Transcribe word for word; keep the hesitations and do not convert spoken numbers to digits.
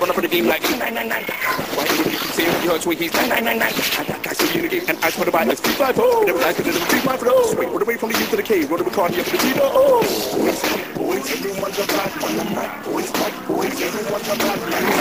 run up for the game like nine nine nine. Why do you keep saying you heard Swiggy's nine nine nine nine? I got guys in the game and I swear to buy like three five four. Never like it, never three five four. Swing, run away from the youth to the cave, run a McCartney up to the Tito. Oh, boys, boys, everyone's a bad man. Boys, like boys, everyone's a bad man.